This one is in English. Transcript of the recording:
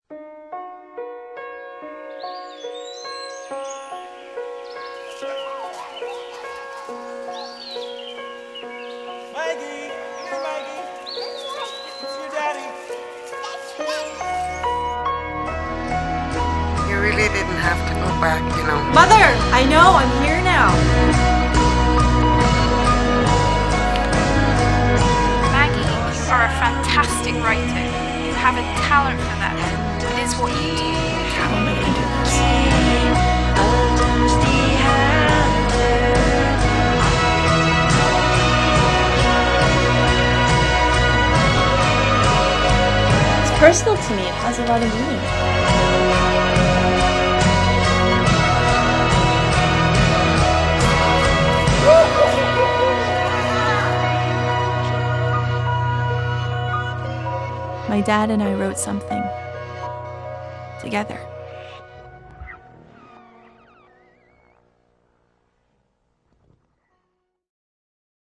Maggie! Here, Maggie! It's your daddy. You really didn't have to go back, you know. Mother! I know, I'm here now. Maggie, you are a fantastic writer. You have a talent for that. It is what you do. How am I going to do this? It's personal to me. It has a lot of meaning. My dad and I wrote something together.